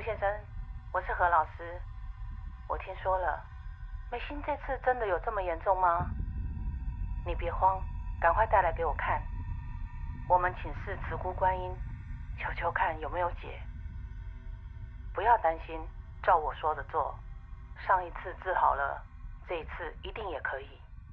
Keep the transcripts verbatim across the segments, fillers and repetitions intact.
先生，我是何老师。我听说了，美心这次真的有这么严重吗？你别慌，赶快带来给我看。我们请示慈姑观音，求求看有没有解。不要担心，照我说的做。上一次治好了，这一次一定也可以。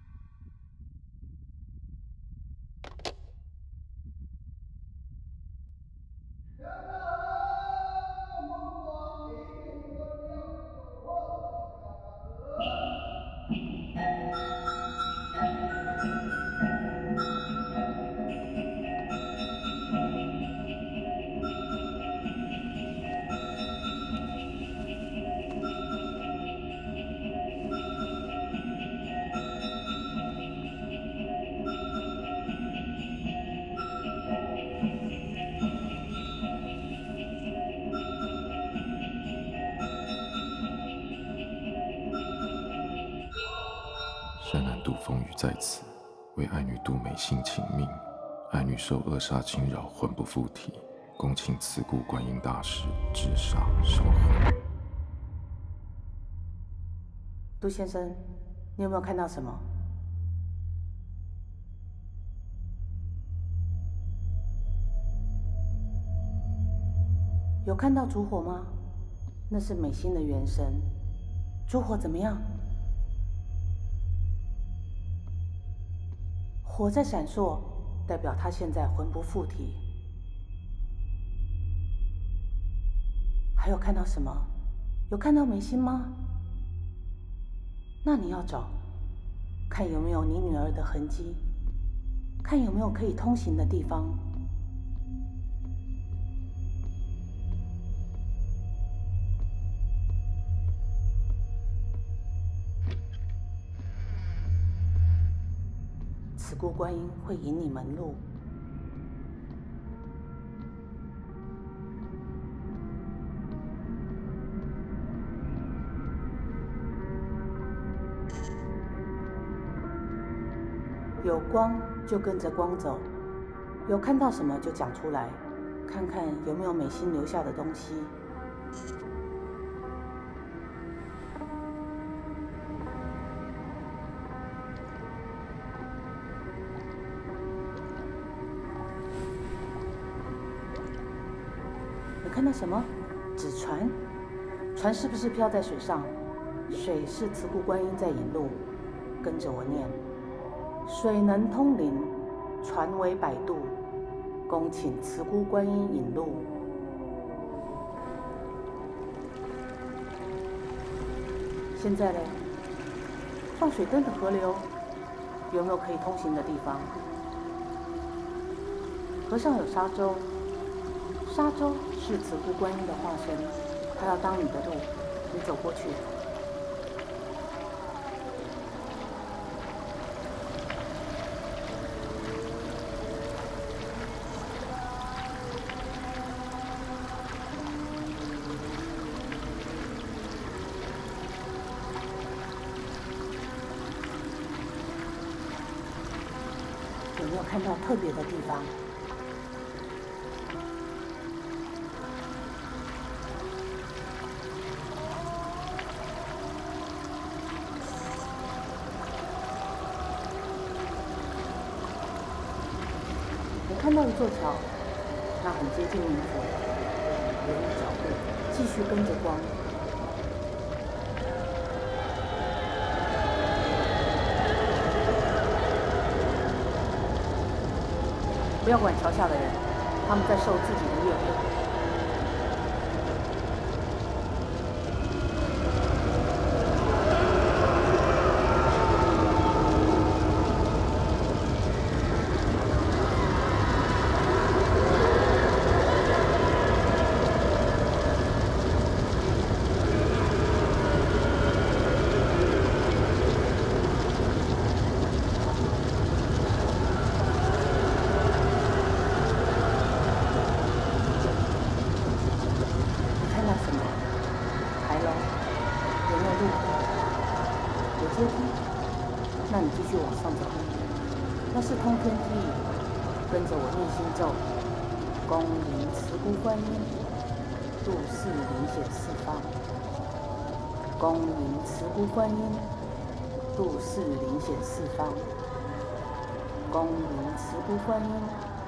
山南渡风雨在此，为爱女渡美心请命。爱女受恶煞侵扰，魂不附体，恭请慈姑观音大士治煞收魂。 杜先生，你有没有看到什么？有看到烛火吗？那是美心的元神。烛火怎么样？火在闪烁，代表他现在魂不附体。还有看到什么？有看到美心吗？那你要找，看有没有你女儿的痕迹，看有没有可以通行的地方。慈姑观音会引你门路。有光就跟着光走，有看到什么就讲出来，看看有没有美心留下的东西。你看到什么？纸船？船是不是漂在水上？水是慈姑观音在引路，跟着我念。水能通灵，船为摆渡，恭请慈姑观音引路。现在嘞，放水灯的河流有没有可以通行的地方？河上有沙洲，沙洲是慈姑观音的化身，她要当你的路，你走过去。有没有看到特别的地方？我看到一座桥，那很接近冥府，留意脚步，继续跟着光。不要管桥下的人，他们在受自己的业果。阶梯，那你继续往上走，那是通天梯，跟着我念心咒，恭迎慈姑观音， 度世灵显四方，恭迎慈姑观音，度世灵显四方，恭迎慈姑观音。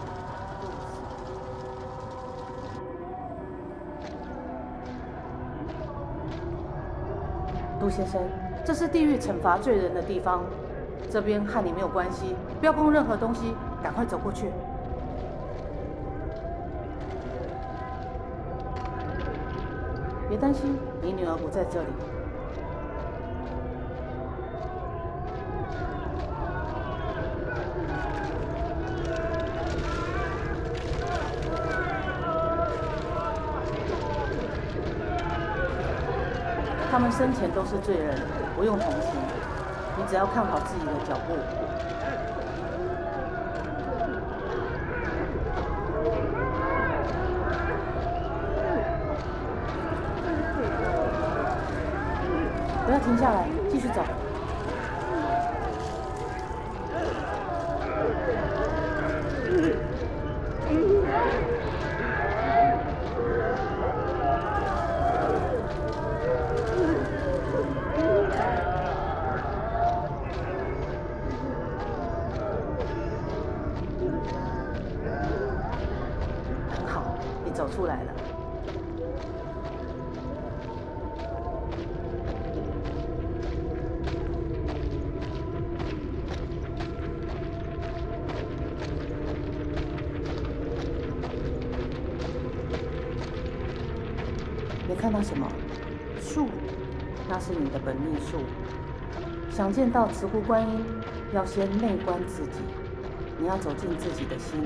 杜先生，这是地狱惩罚罪人的地方，这边和你没有关系，不要碰任何东西，赶快走过去。别担心，你女儿不在这里。他们生前都是罪人，不用同情，你只要看好自己的脚步。不要停下来，继续走。很好，你走出来了。你看到什么？树，那是你的本命树。想见到慈姑观音，要先内观自己，你要走进自己的心。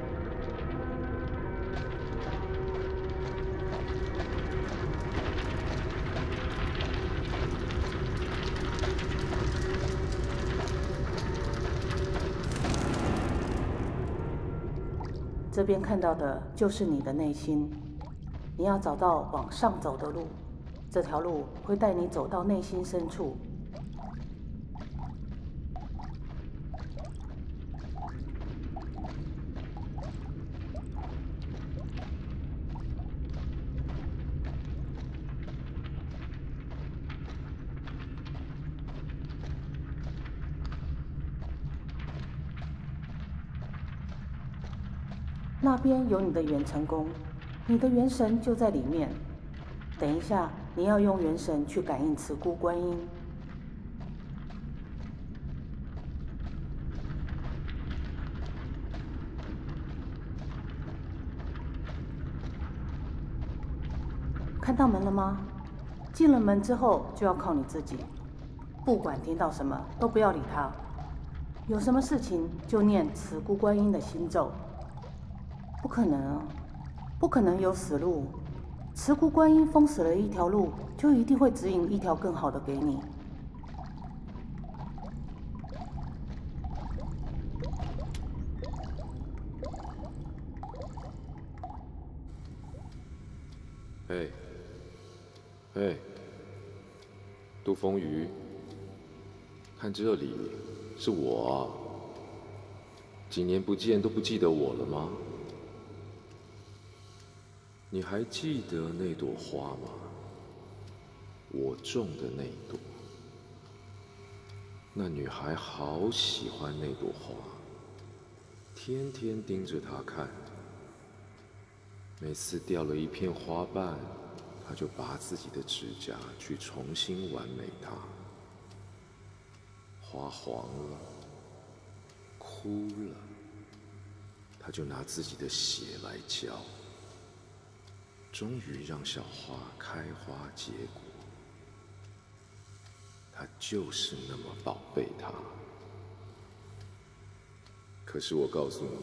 这边看到的就是你的内心。你要找到往上走的路，这条路会带你走到内心深处。那边有你的元成宫。你的元神就在里面，等一下你要用元神去感应慈姑观音。看到门了吗？进了门之后就要靠你自己，不管听到什么都不要理他，有什么事情就念慈姑观音的心咒。不可能啊！不可能有死路，慈姑观音封死了一条路，就一定会指引一条更好的给你。 嘿，嘿，杜风雨，看这里，是我啊！几年不见都不记得我了吗？你还记得那朵花吗？我种的那朵。那女孩好喜欢那朵花，天天盯着它看。每次掉了一片花瓣，她就拔自己的指甲去重新完美它。花黄了，枯了，她就拿自己的血来浇。终于让小花开花结果，她就是那么宝贝它。可是我告诉你，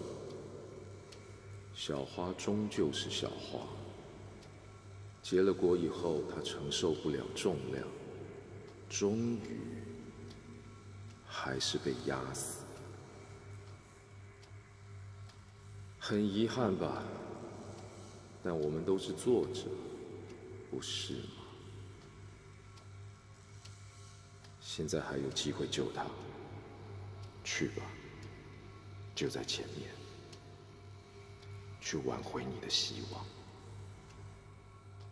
小花终究是小花，结了果以后，它承受不了重量，终于还是被压死了。很遗憾吧？但我们都是作者，不是吗？现在还有机会救他，去吧，就在前面，去挽回你的希望。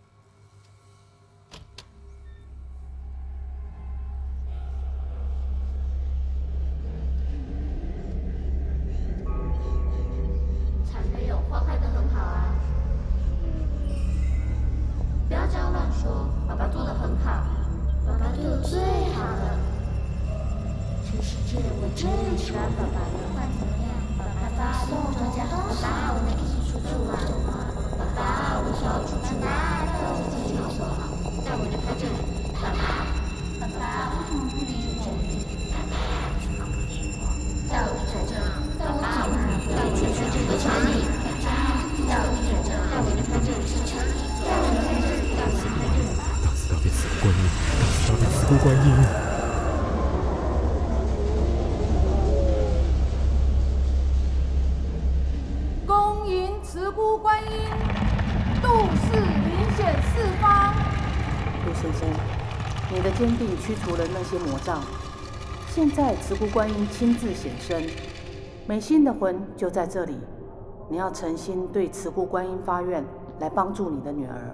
这一次爸爸不管怎么样，爸爸送我回家，爸爸我们一起出去玩。爸爸，我想要出去玩，带我去厕所，带我离开这里。爸爸，爸爸为什么不理我？带我去这里，爸爸，带我去这里，求你，带我去这里，带我离开这里，求你，带我离开这里，带我离开这里。 大慈大悲慈悲观音，大慈大悲慈悲观音。 恭迎慈姑观音，度世灵显四方。 陆先生，你的坚定驱除了那些魔障，现在慈姑观音亲自显身，美心的魂就在这里。你要诚心对慈姑观音发愿，来帮助你的女儿。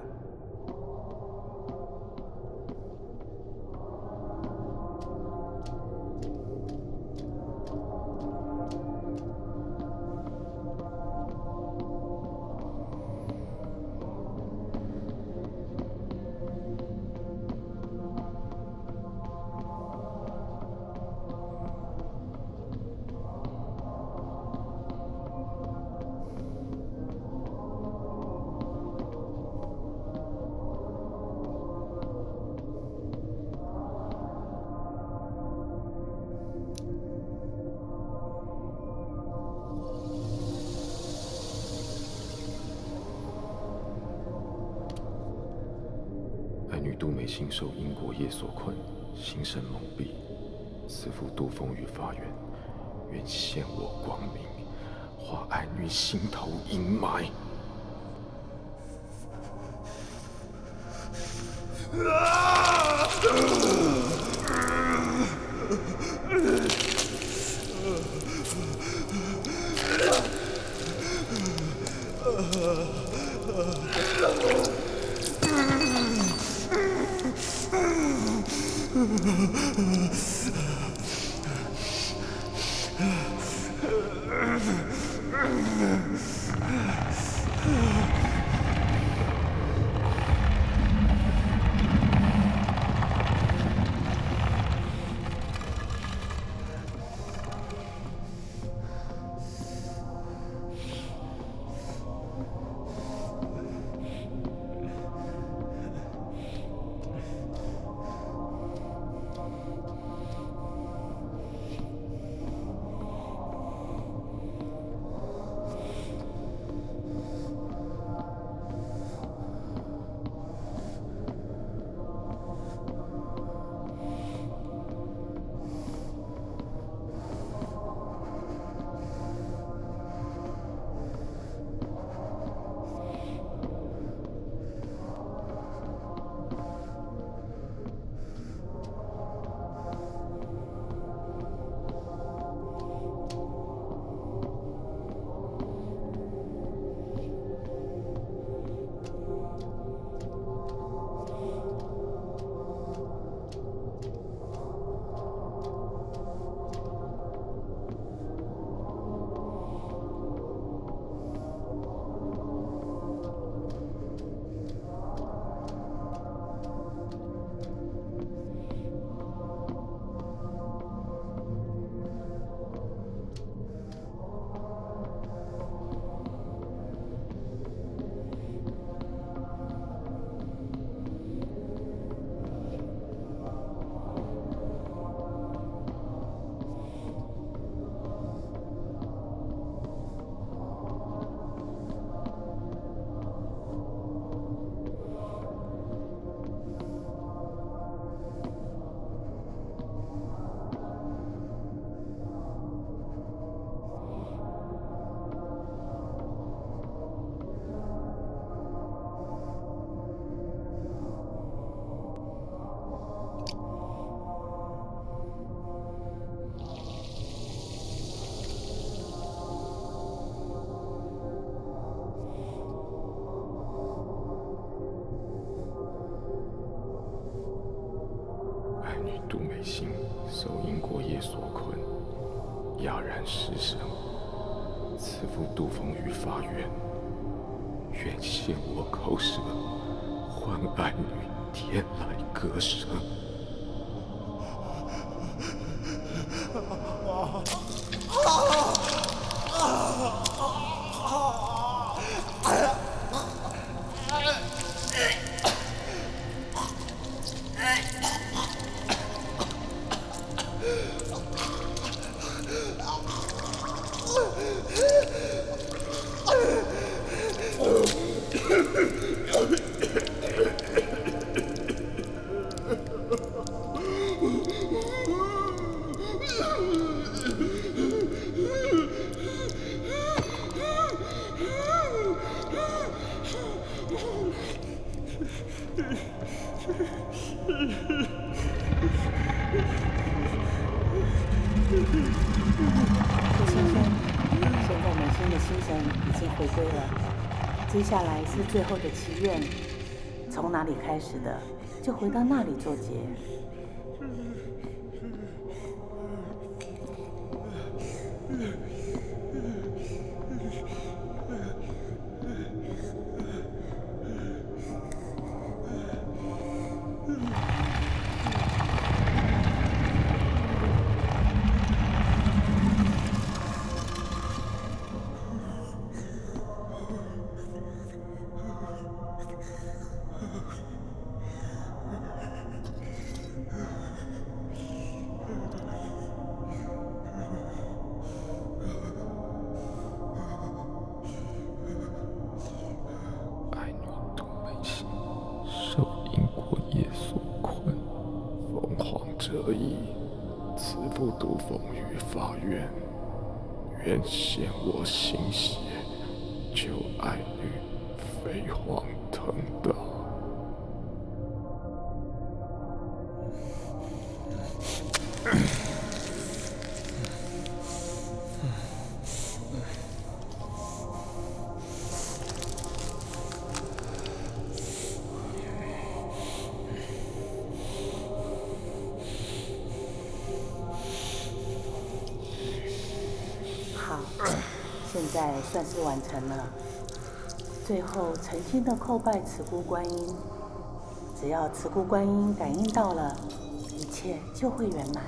爱女杜美心受因果业所困，心神蒙蔽，慈父杜风雨发愿，愿现我光明，化爱女心头阴霾。杜美心受因果业所困，哑然失声。慈父杜风雨发愿，愿现我口舌，还爱女天来歌声。 啊！ 先生，现在美心的心神已经回归了，接下来是最后的祈愿，从哪里开始的，就回到那里做结。 慈不独奉于法院，愿显我心血，救爱女飞黄腾达。 现在算是完成了。最后诚心的叩拜慈姑观音，只要慈姑观音感应到了，一切就会圆满。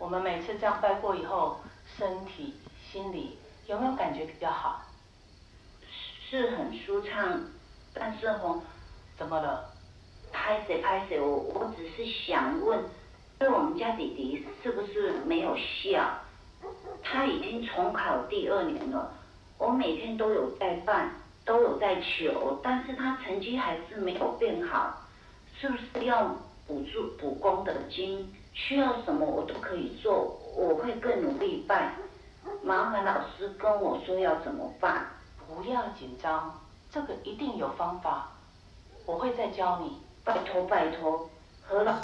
们每次这样拜过以后，身体、心理有没有感觉比较好？ 是很舒畅，但是吼， 怎么了？ 拍谁拍谁，我我只是想问，就是我们家弟弟是不是没有笑？他已经重考第二年了，我每天都有在办，都有在求，但是他成绩还是没有变好，是不是要补助补功的金？需要什么我都可以做，我会更努力办。麻烦老师跟我说要怎么办。 不要紧张，这个一定有方法，我会再教你。 拜托拜托，何老。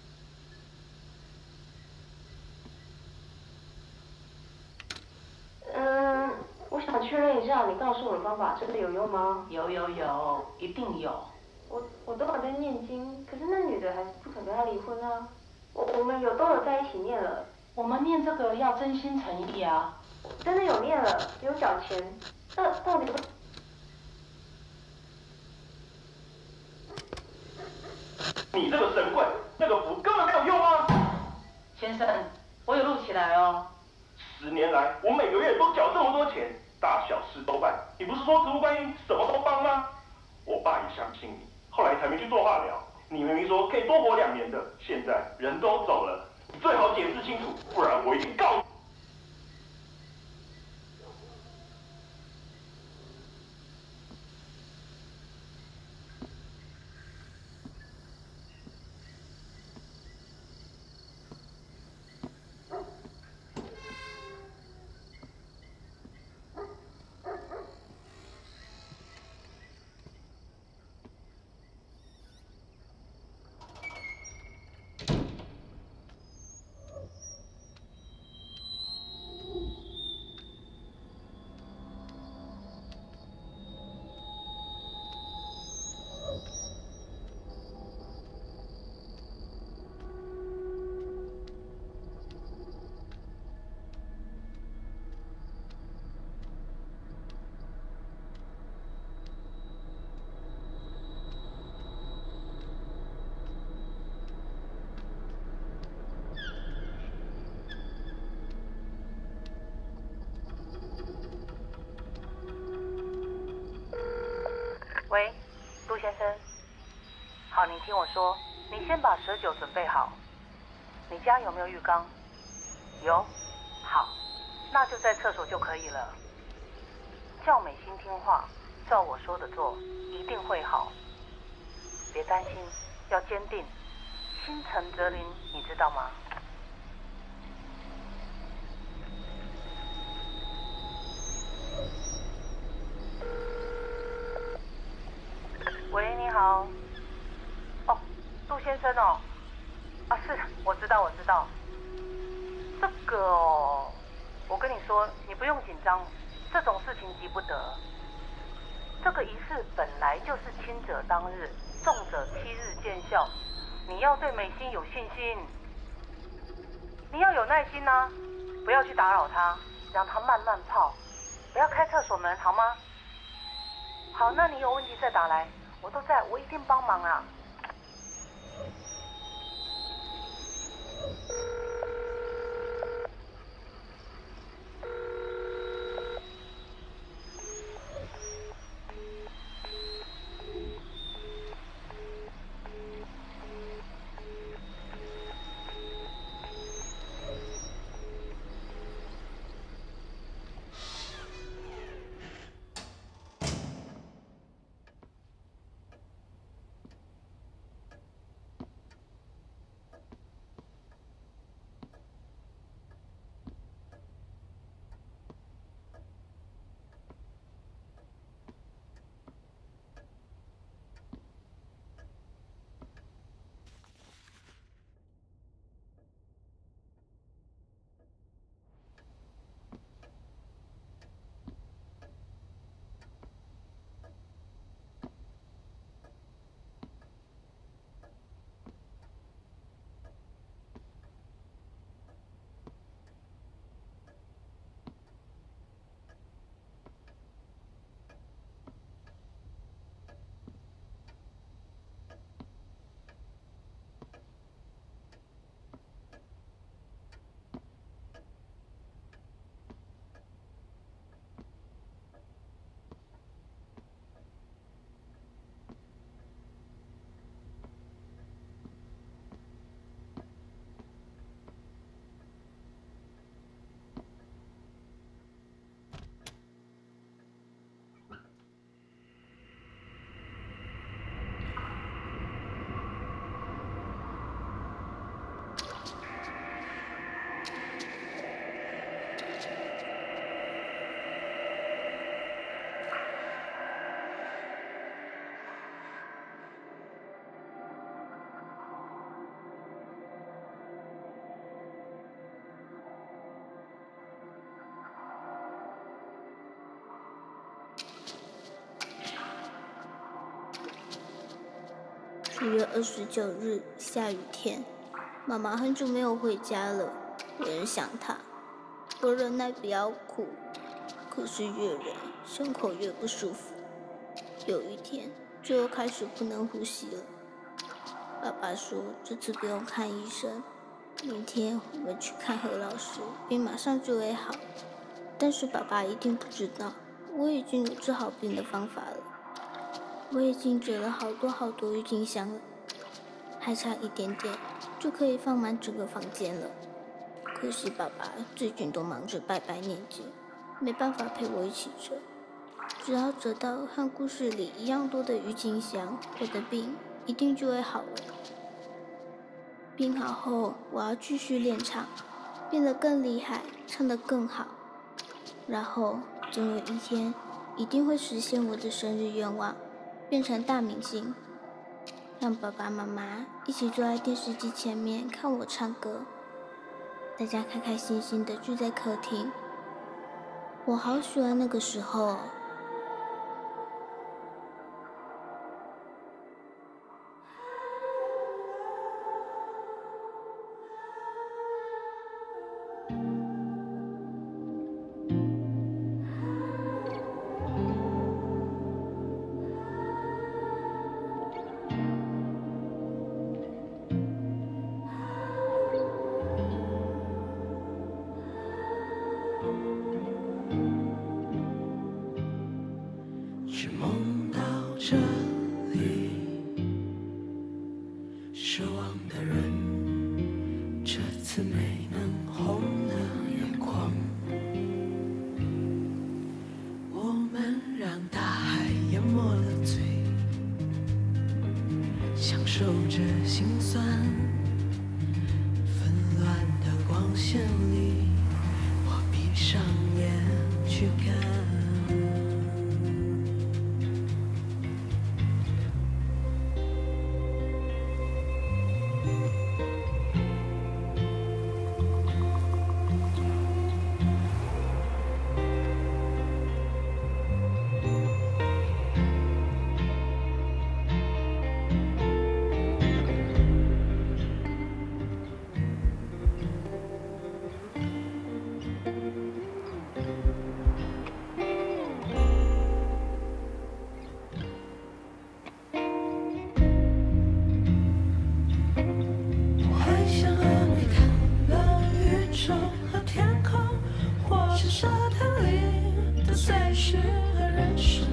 嗯，我想确认一下，你告诉我的方法真的有用吗？ 有有有，一定有。 我我都有在念经，可是那女的还是不肯跟他离婚啊。我我们有都有在一起念了。 我们念这个要真心诚意啊。 真的有念了，有缴钱，那到底？ 你这个神棍，那个符根本没有用啊！ 先生，我有录起来哦。 十年来，我每个月都缴这么多钱，大小事都办。你不是说植物观音什么都帮吗？我爸也相信你，后来才没去做化疗。你明明说可以多活两年的，现在人都走了，你最好解释清楚，不然我一定告你。 喂，陆先生。好，你听我说，你先把蛇酒准备好。你家有没有浴缸？有。好，那就在厕所就可以了。叫美心听话，照我说的做，一定会好。别担心，要坚定，心诚则灵，你知道吗？喂，你好。哦，陆先生哦。啊，是，我知道，我知道。这个哦，我跟你说，你不用紧张，这种事情急不得。这个仪式本来就是轻者当日，重者七日见效。你要对美心有信心，你要有耐心啊，不要去打扰她，让她慢慢泡，不要开厕所门，好吗？好，那你有问题再打来。我都在，我一定帮忙啊！ 七月二十九日，下雨天，妈妈很久没有回家了，我很想她。我忍耐不要哭，可是越忍，胸口越不舒服。有一天，就又开始不能呼吸了。爸爸说这次不用看医生，明天我们去看何老师，病马上就会好。但是爸爸一定不知道，我已经有治好病的方法了。我已经折了好多好多郁金香了，还差一点点就可以放满整个房间了。可惜爸爸最近都忙着拜拜念经，没办法陪我一起折。只要折到和故事里一样多的郁金香，我的病一定就会好了。病好后，我要继续练唱，变得更厉害，唱得更好。然后总有一天，一定会实现我的生日愿望，变成大明星，让爸爸妈妈一起坐在电视机前面看我唱歌，大家开开心心的聚在客厅。我好喜欢那个时候哦。 只梦到这里，失望的人，这次没能红了眼眶。我们让大海淹没了嘴，享受着心酸。纷乱的光线里，我闭上眼去看。沙滩里的碎石和人生，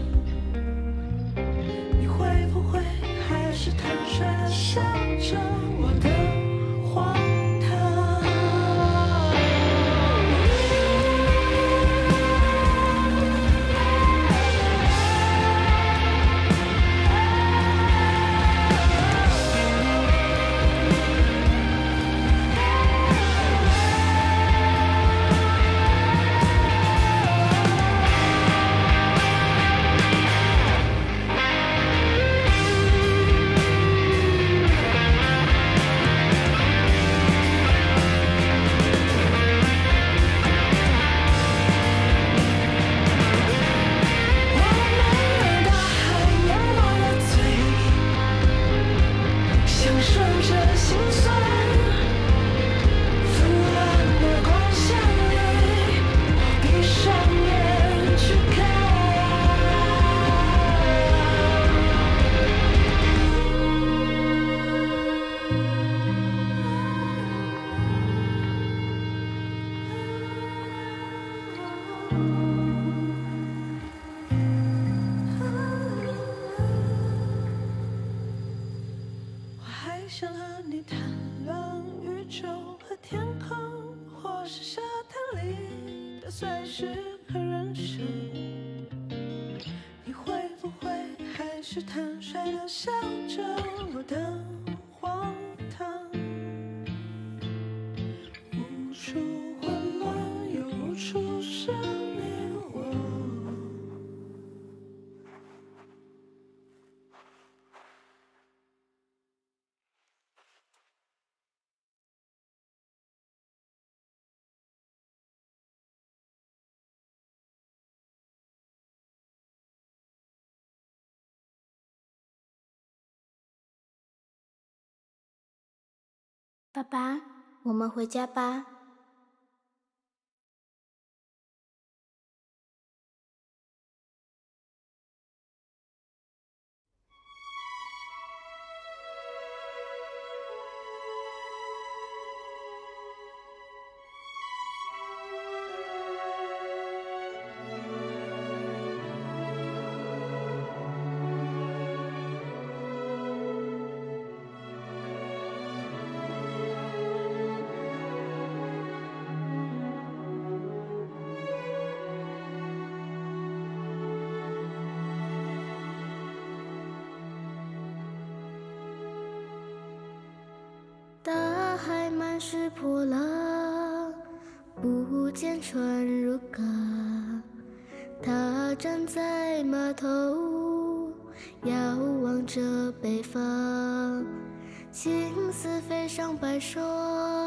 你会不会还是坦率地笑着我的荒唐？想和你谈论宇宙和天空，或是沙滩里的碎石和人生。你会不会还是坦率地笑着我的荒唐？无处混乱，又无处是你我。 爸爸，我们回家吧。 大海满是波浪，不见船如港。他站在码头，遥望着北方，青丝飞上白霜。